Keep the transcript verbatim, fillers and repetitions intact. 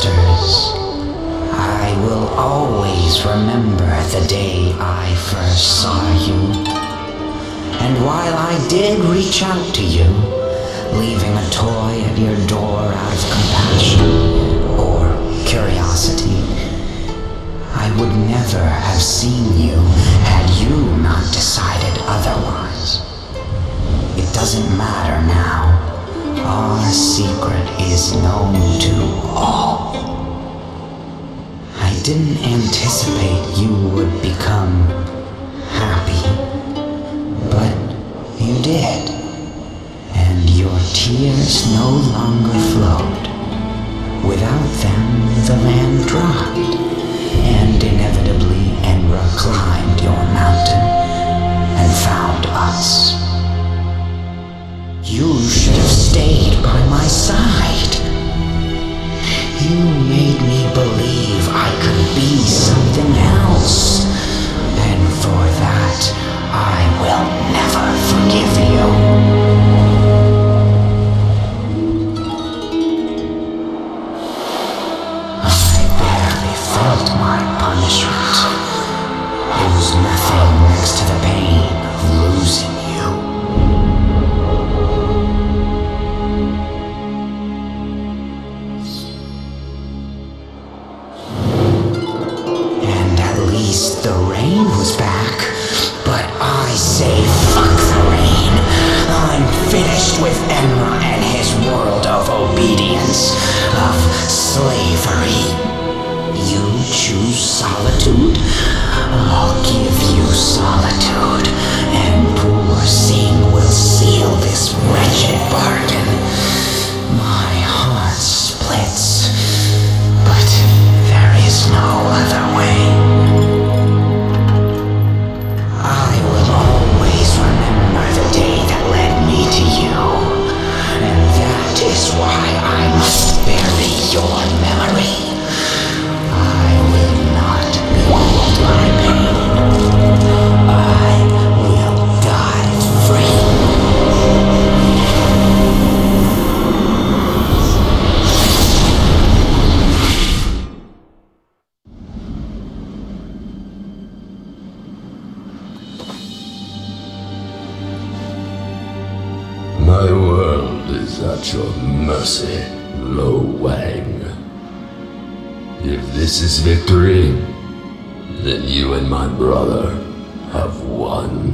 answers. I will always remember the day I first saw you. And while I did reach out to you, leaving a toy at your door out of compassion or curiosity, I would never have seen you had you not decided otherwise. It doesn't matter now. Our secret is known to all. I didn't anticipate you would become happy, but you did. And your tears no longer flowed. Without them, the land dropped, and inevitably Enra climbed your mountain and found us. You should have stayed by my side. You made me believe I could be something else, and for that, I will never forgive you. Felt my punishment. It was nothing next to the pain of losing you. And at least the rain was back. But I say fuck the rain. I'm finished with Enra and his world of obedience, of slavery. You choose solitude? I'll give you solitude, and poor Sing will seal this wretched bargain. My heart splits, but there is no other way. I will always remember the day that led me to you, and that is why I must bury your memory. I will not behold my pain. I will die free. My world is at your mercy, Lo Wang. If this is victory, then you and my brother have won.